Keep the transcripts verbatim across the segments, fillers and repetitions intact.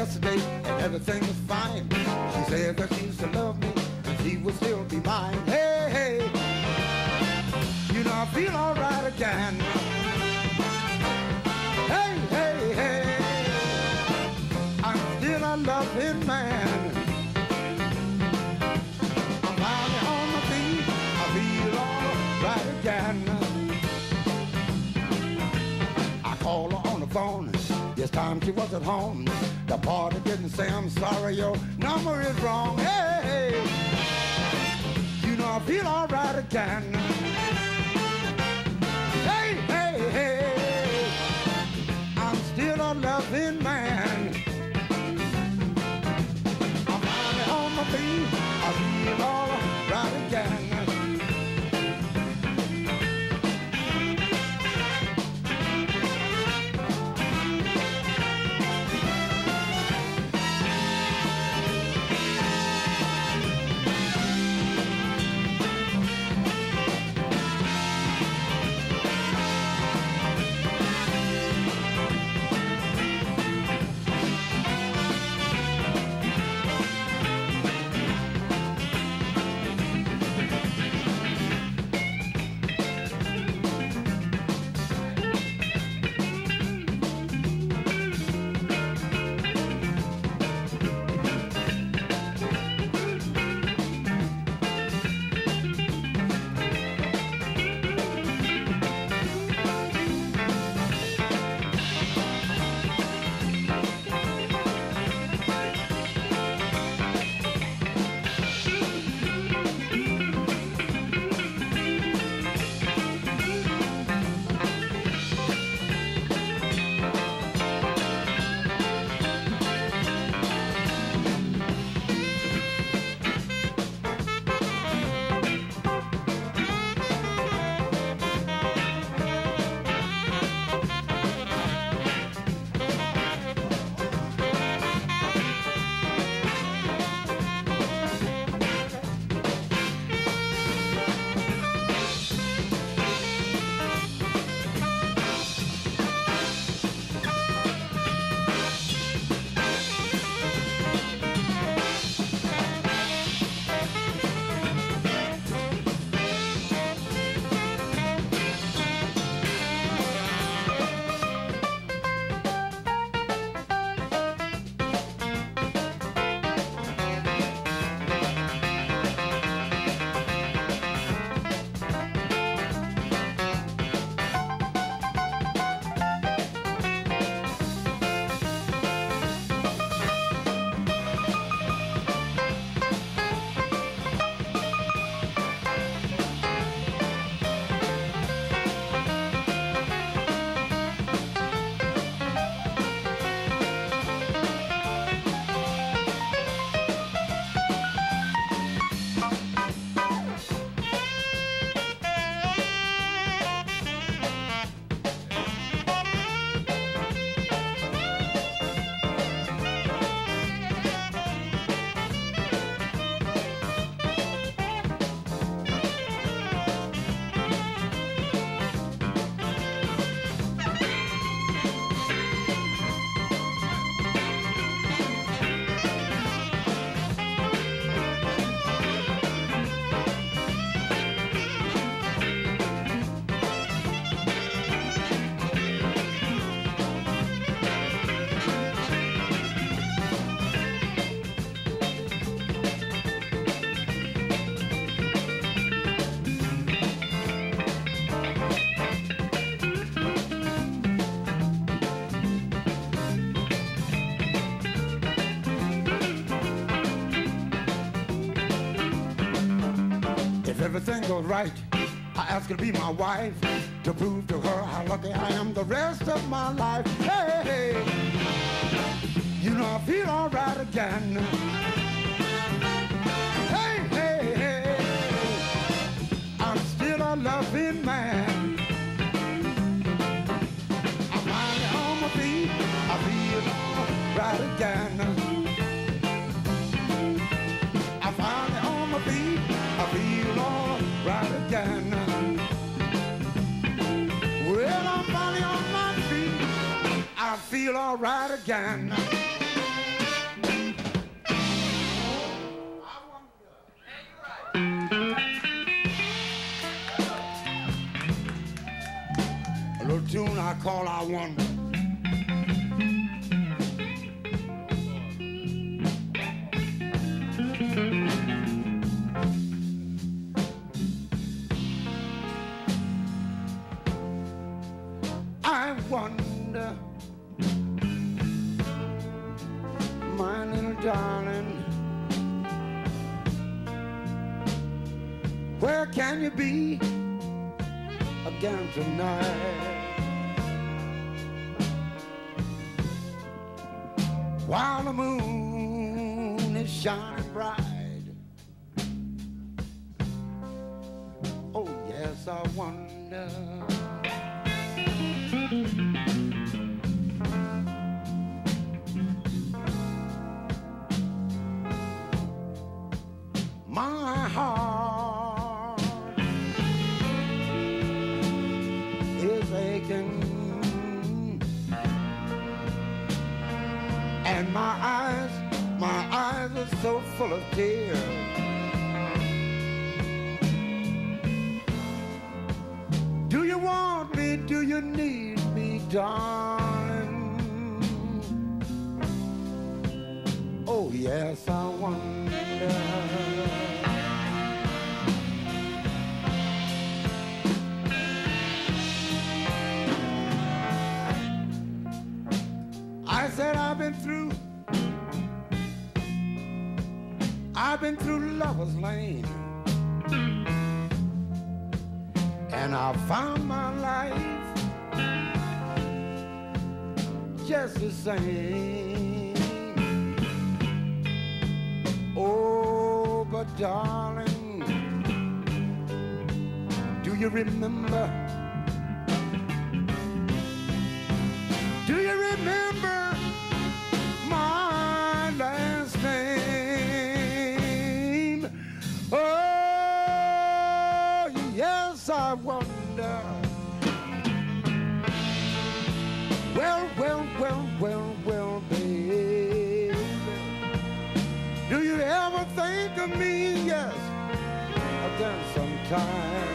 yesterday and everything was fine. She said that she used to love me and she would still be mine. Hey, hey, you know I feel alright again. Hey, hey, hey, I'm still a loving man. I'm finally on my feet, I feel alright again. I call her on the phone, this time she was at home. The party didn't say I'm sorry, your number is wrong. Hey, you know I feel alright again. Hey, hey, hey, I'm still a loving man. I'm finally on my feet, I feel alright again. Everything goes right, I ask her to be my wife, to prove to her how lucky I am the rest of my life. Hey, hey, you know I feel alright again. Hey, hey, hey, I'm still a loving man. I'm finally on my feet, I feel alright again. I'm finally on my feet, I feel alright again. Well, I'm finally on my feet, I feel alright again. call I wonder. I wonder, my little darling, where can you be again tonight? While the moon is shining bright. Oh yes, I wonder. My heart is aching, and my eyes, my eyes are so full of tears. Do you want me? Do you need me, darling? Oh yes, I wonder. I said I've been through, I've been through Lover's Lane, and I found my life just the same. Oh, but darling, do you remember? Do you remember my last name? Oh, yes, I wonder. Well, well, well, well, well, baby, do you ever think of me? Yes, again sometime.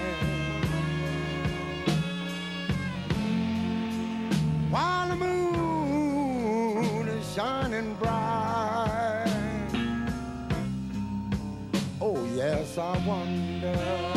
While the moon is shining bright. Oh yes, I wonder.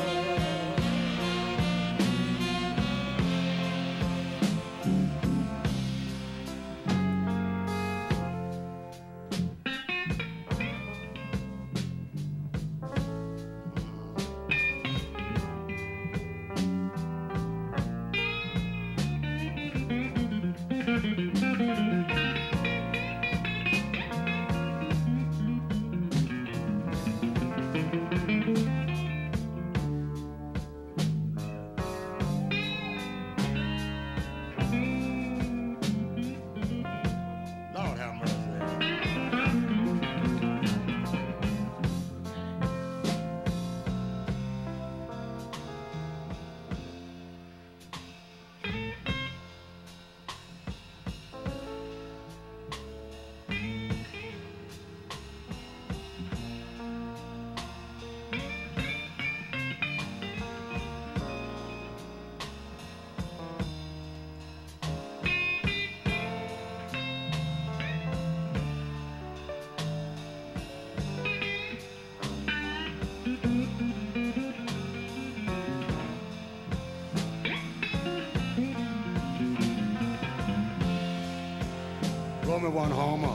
Roll me one homer.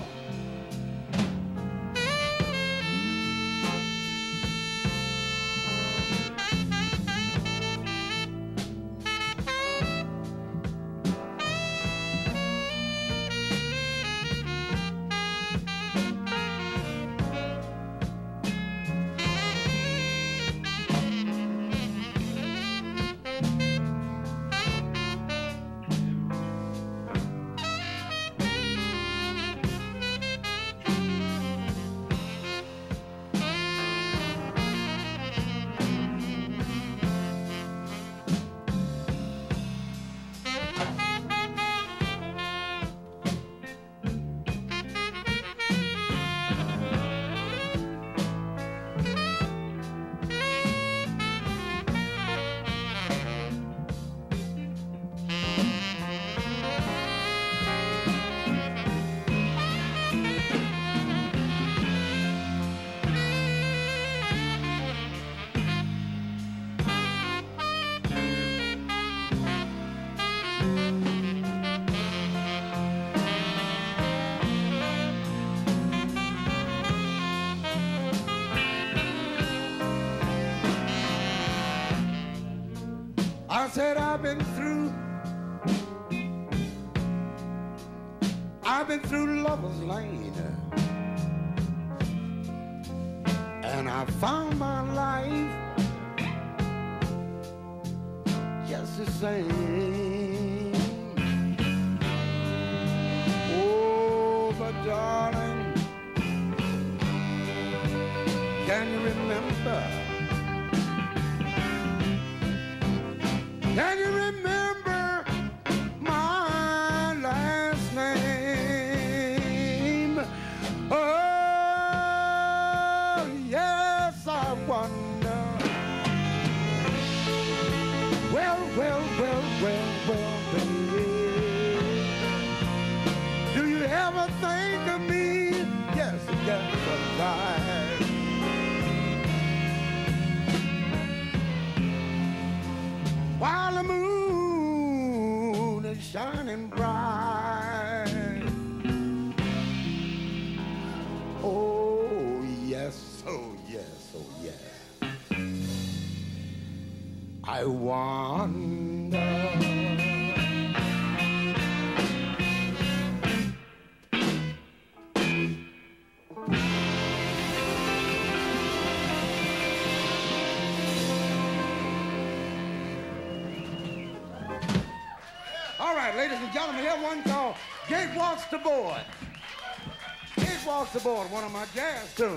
said I've been through, I've been through Lover's Lane, and I found my life just the same. Oh, but darling, can you remember? Can you remember my last name? Oh, yes, I wonder. Well, well, well, well, well, baby, do you ever think of me? Yes, yes, right. While the moon is shining bright. Oh, yes, oh, yes, oh, yes. I wonder. All right, ladies and gentlemen, here's one called Gate Walks the Board. Gate Walks the Board, one of my jazz tunes.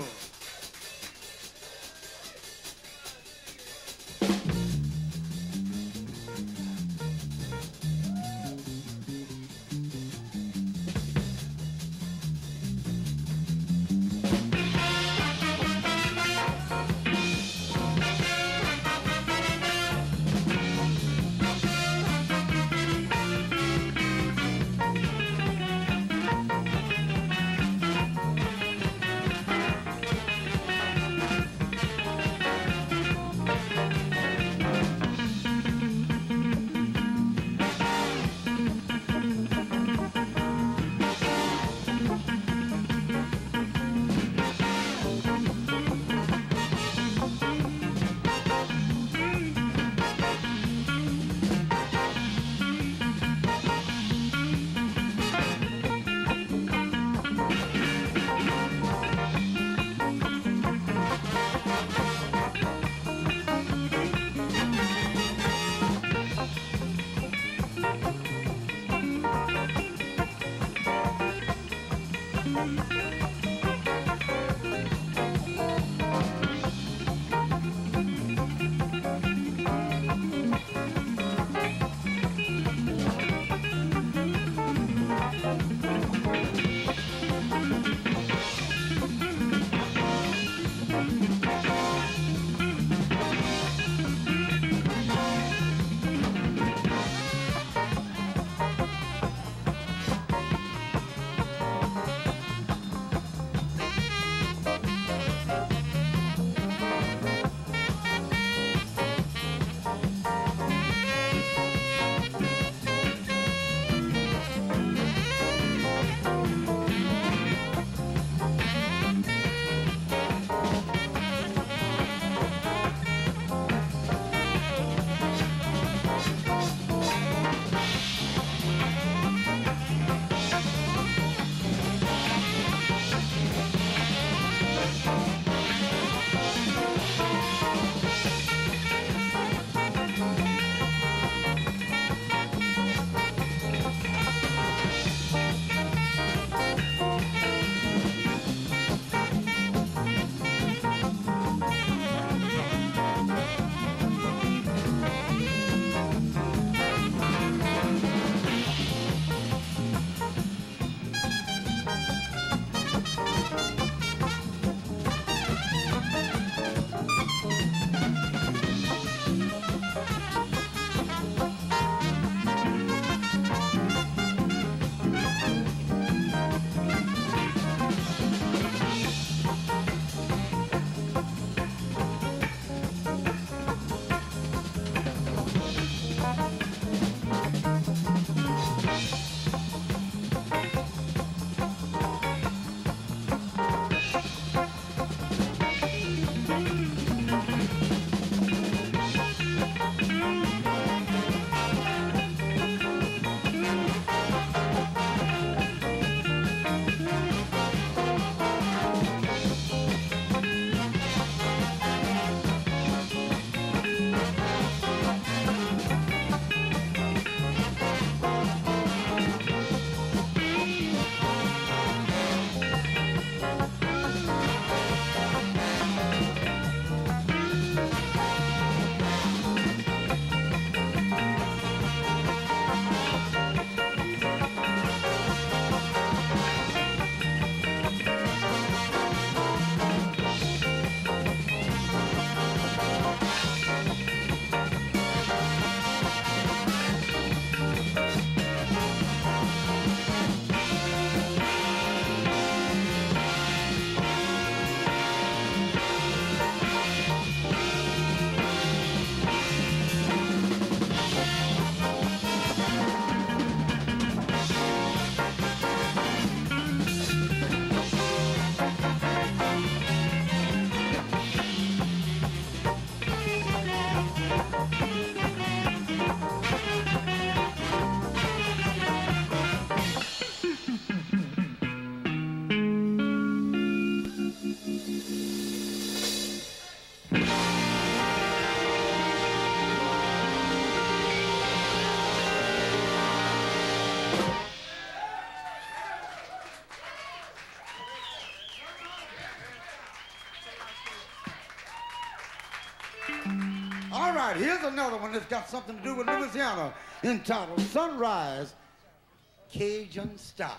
right, here's another one that's got something to do with Louisiana, entitled Sunrise Cajun Style.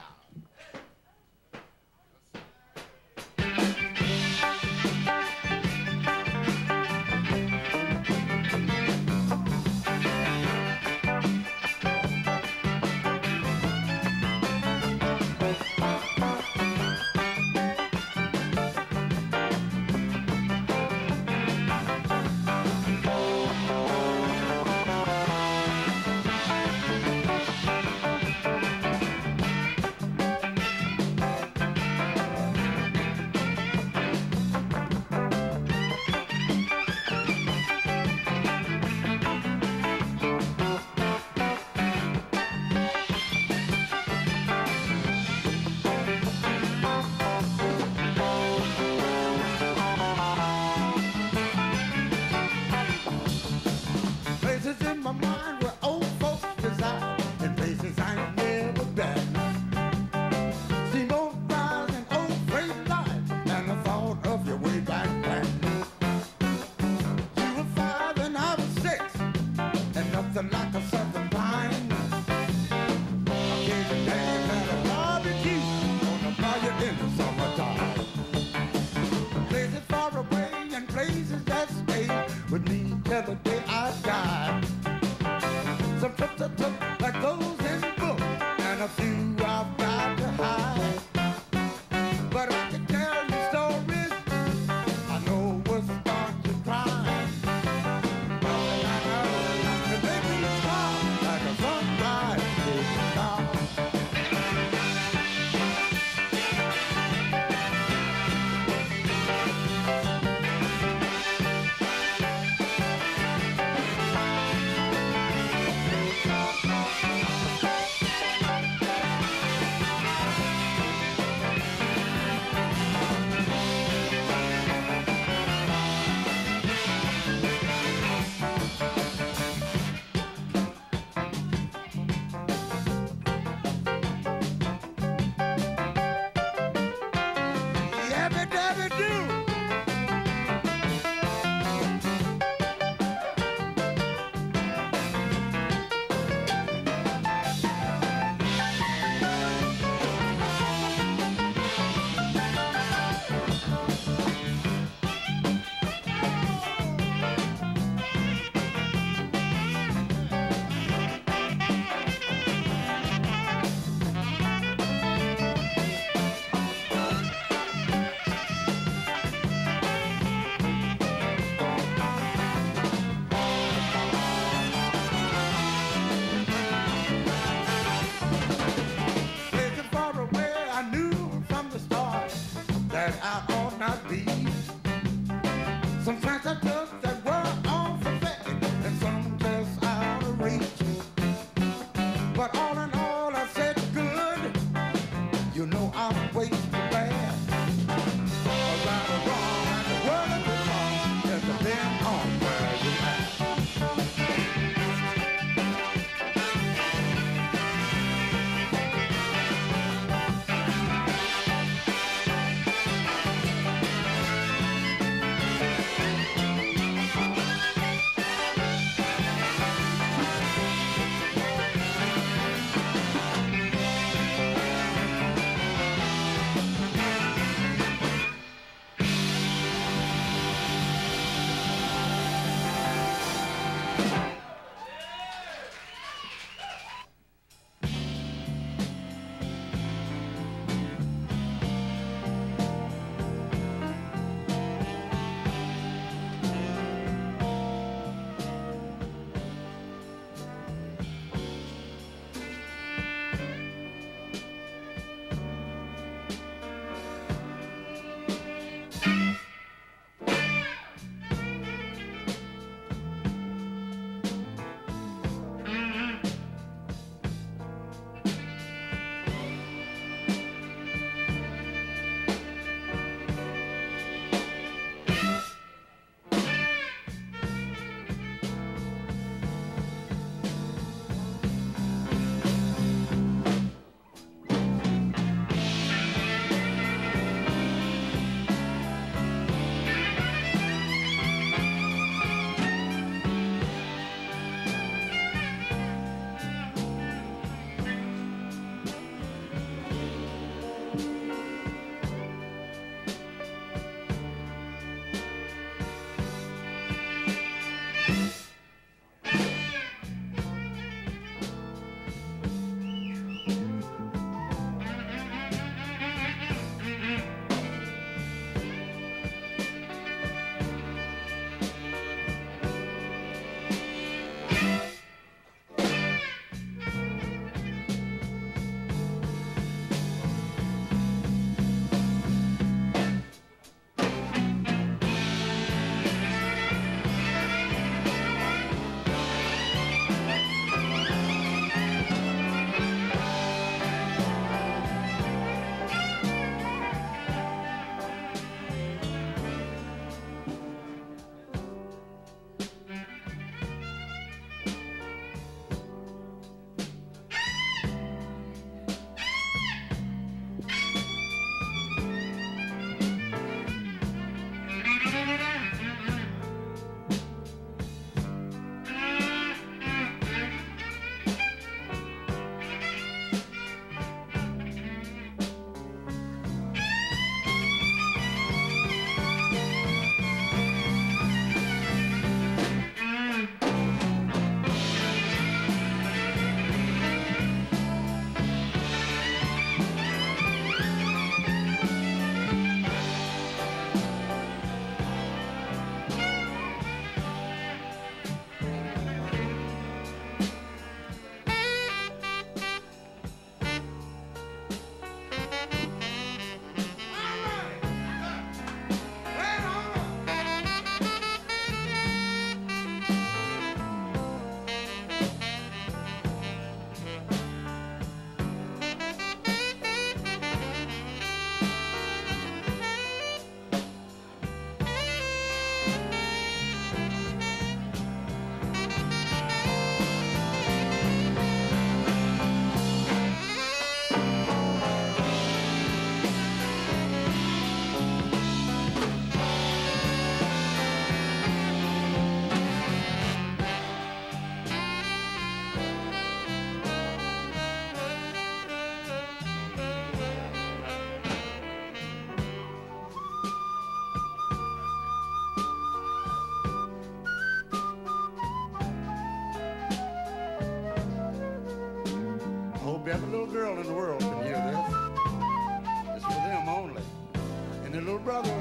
hope every little girl in the world can hear this. It's for them only. And their little brothers.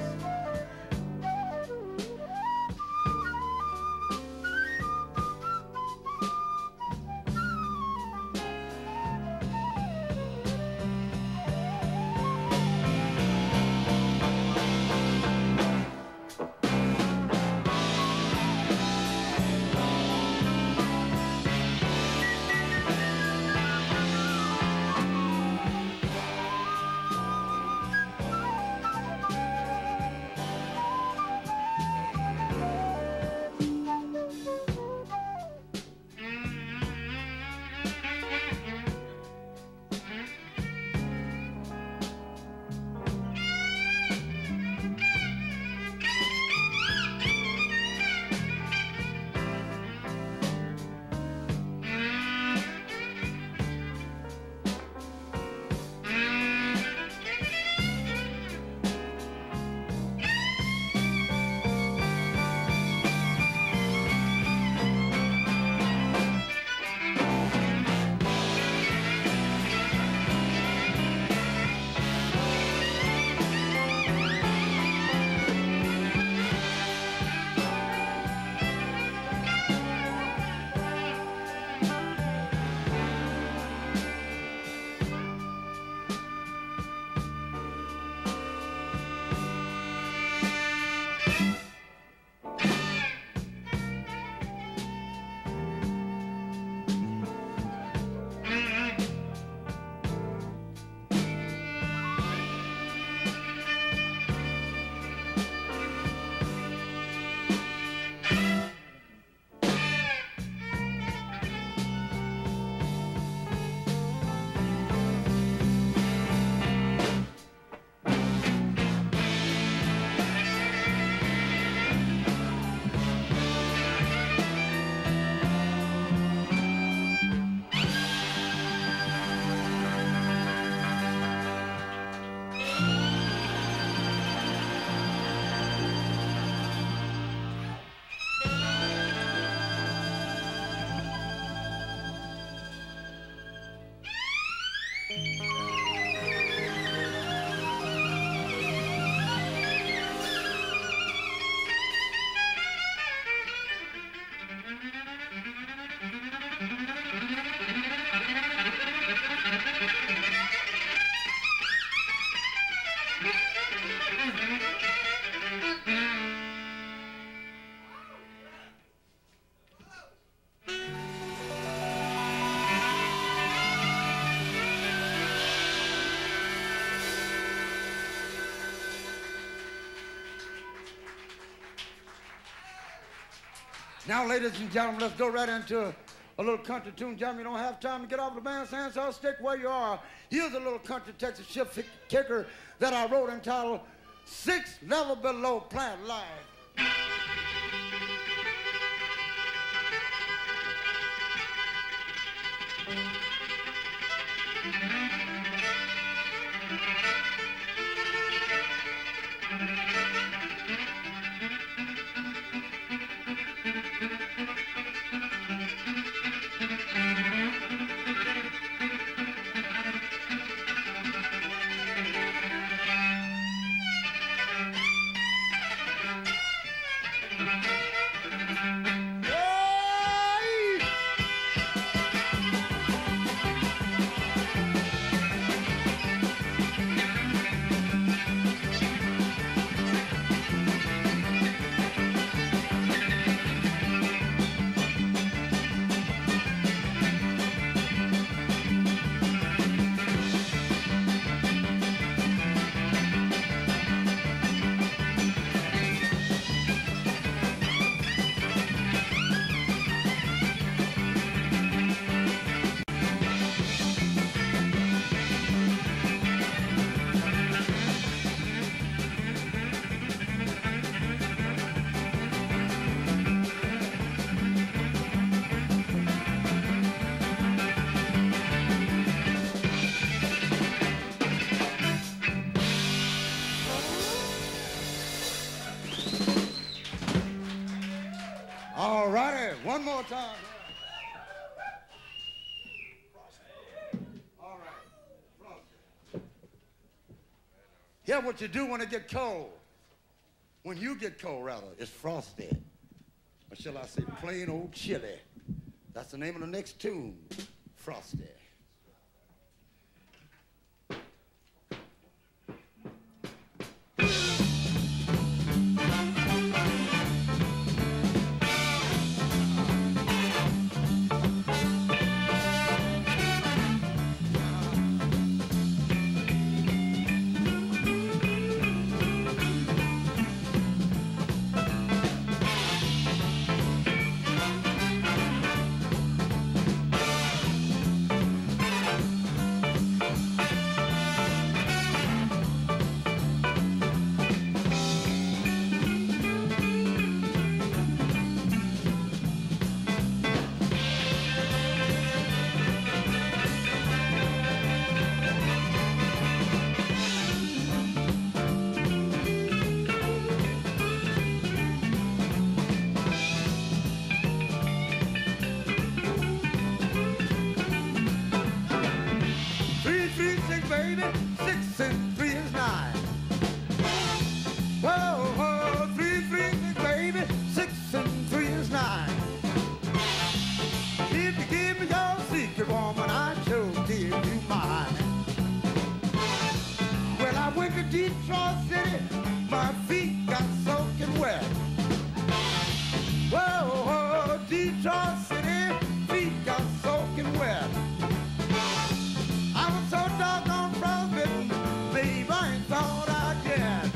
Now, ladies and gentlemen, let's go right into a, a little country tune. Gentlemen, you don't have time to get off the bandstand, so I'll stick where you are. Here's a little country Texas shift kicker that I wrote entitled Six Level Below Plant Life. All righty, one more time. Here's what you do when it get cold. When you get cold, rather, it's frosty. Or shall I say plain old chili. That's the name of the next tune, Frosty. Baby, six and three is nine. Whoa, whoa, three, three, six, baby, six and three is nine. If you give me your secret, woman, I sure give you mine. Well, I went to Detroit City, my feet got soaking wet. Whoa, whoa, Detroit City, feet got soaking wet. I was so doggone frostbitten, babe, I ain't thought I'd get.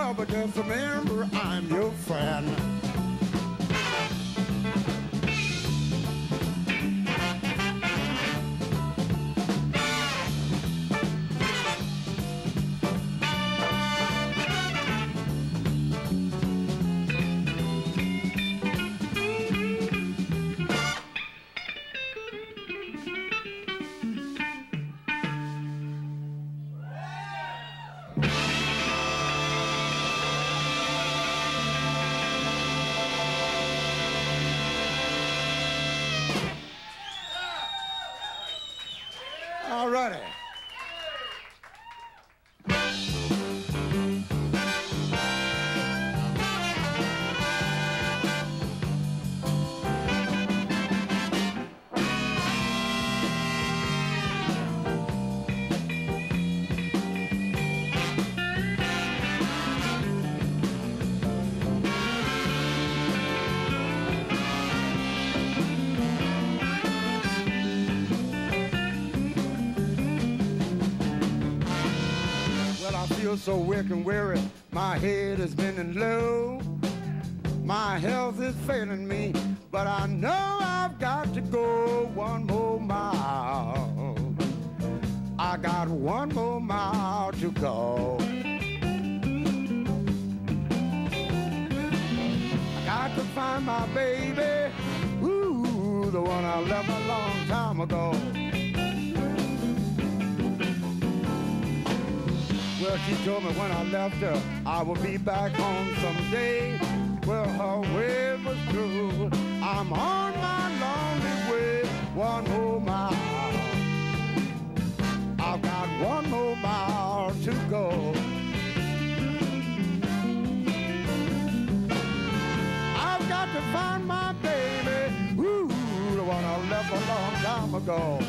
well, but just remember I'm your friend. All righty. I feel so weak and weary, my head is bending low. My health is failing me, but I know I've got to go one more mile. I got one more mile to go. I got to find my baby, ooh, the one I left a long time ago. Well, she told me when I left her, I would be back home someday. Well, her word was true. I'm on my lonely way, one more mile. I've got one more mile to go. I've got to find my baby, ooh, the one I left a long time ago.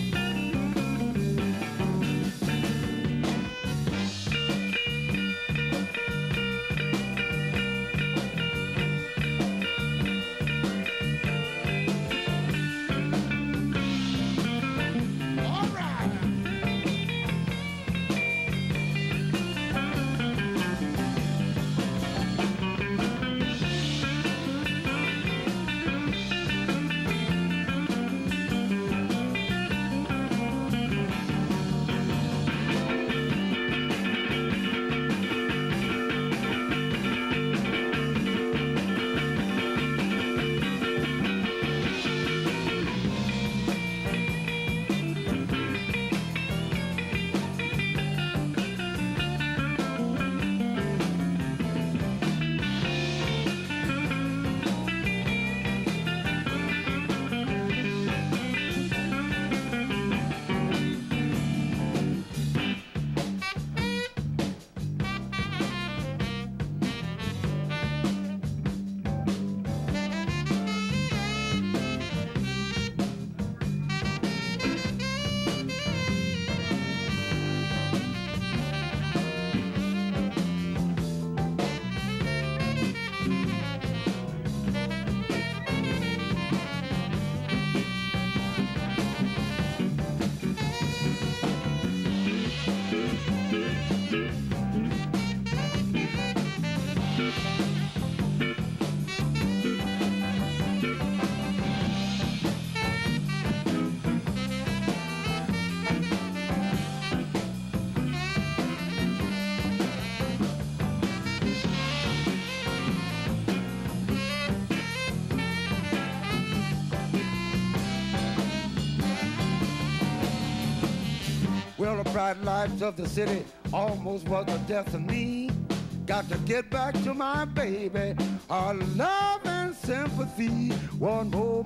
Well, the bright lights of the city almost was the death of me. Got to get back to my baby, her love and sympathy. One more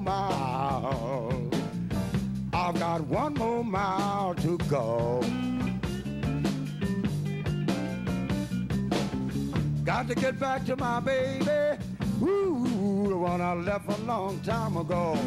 mile, I've got one more mile to go. Got to get back to my baby, ooh, the one I left a long time ago.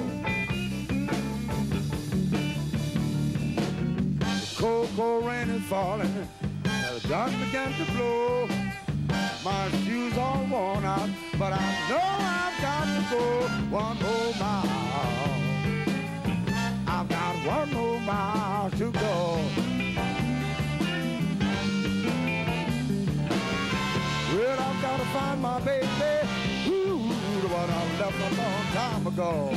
Cold, cold rain is falling, the dust began to blow. My shoes all worn out, but I know I've got to go one more mile. I've got one more mile to go. left a long time ago.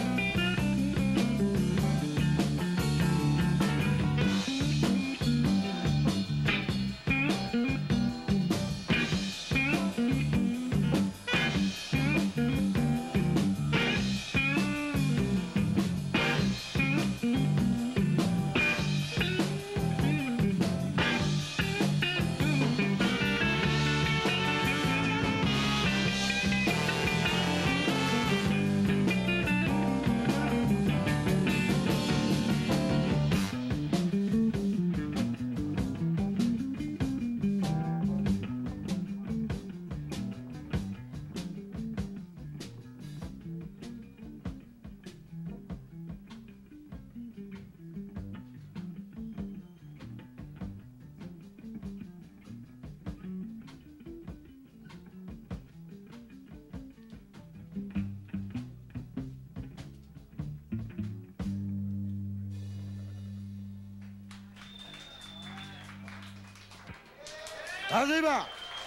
Arriba.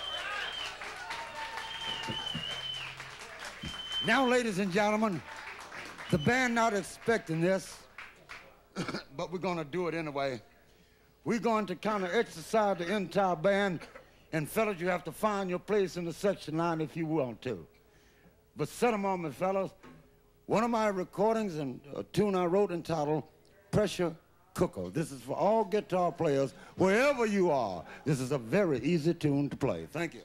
Now, ladies and gentlemen, the band not expecting this, but we're going to do it anyway. We're going to kind of exercise the entire band, and fellas, you have to find your place in the section line if you want to. But set a moment, fellas. One of my recordings and a tune I wrote entitled Pressure Cooker. This is for all guitar players, wherever you are. This is a very easy tune to play. Thank you.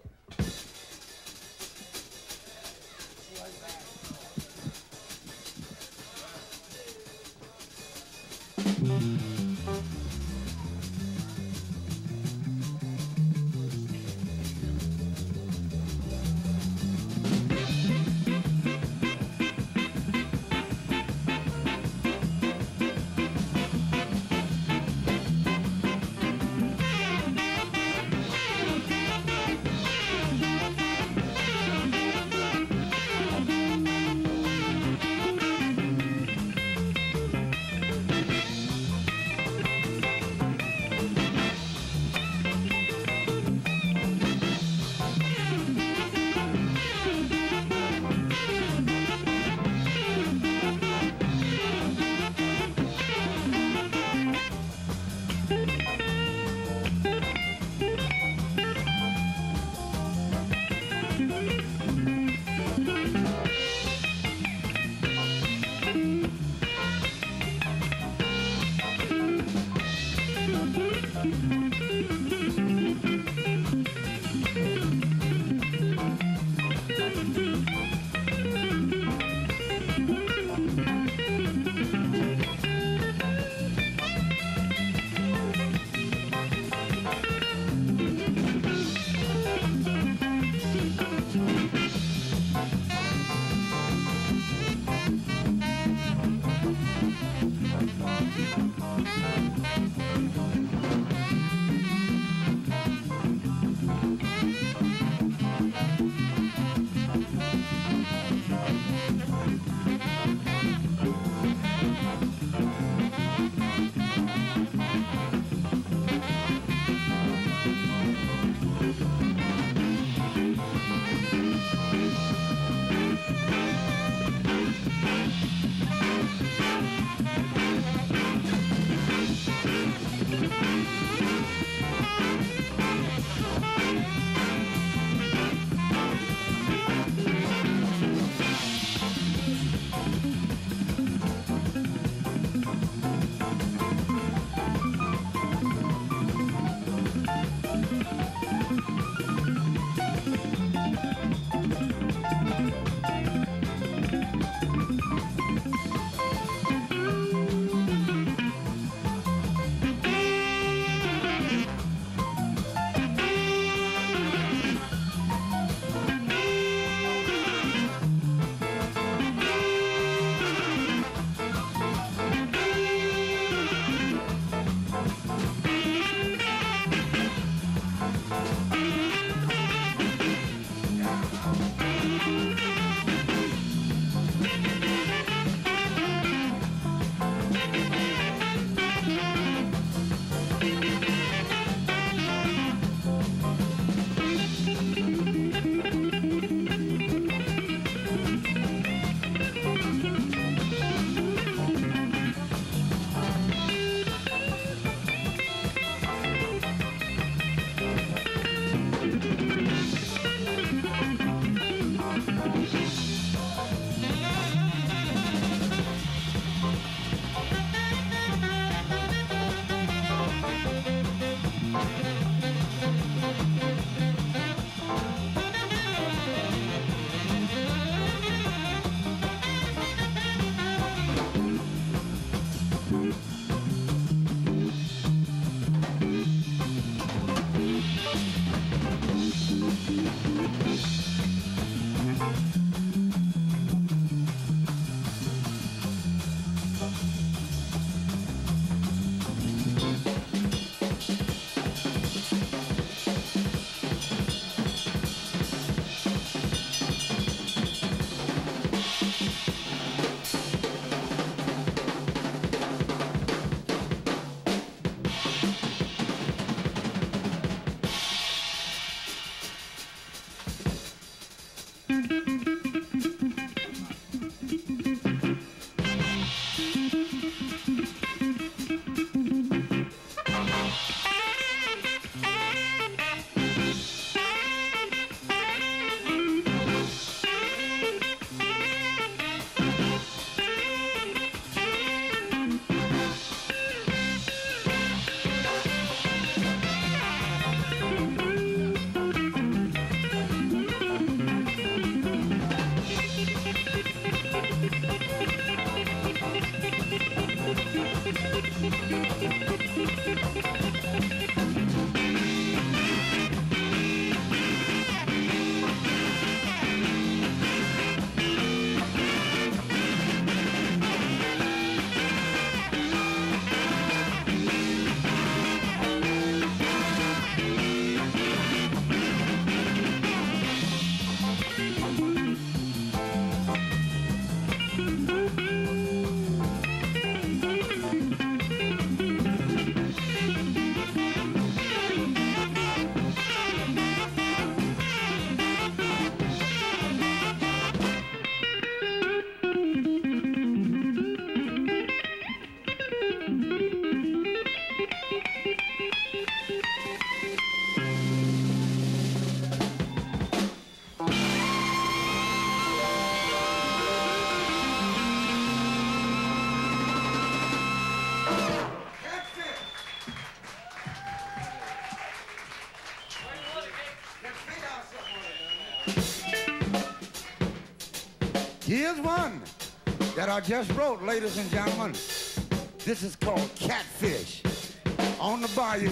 Here's one that I just wrote, ladies and gentlemen. This is called Catfish on the Bayou.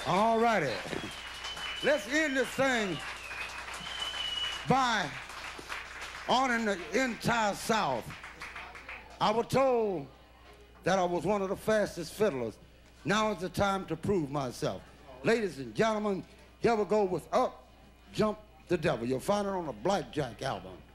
All righty. Let's end this thing by honoring the entire South. I was told that I was one of the fastest fiddlers. Now is the time to prove myself. Ladies and gentlemen, here we go with Up Jump the Devil. You'll find it on the Blackjack album.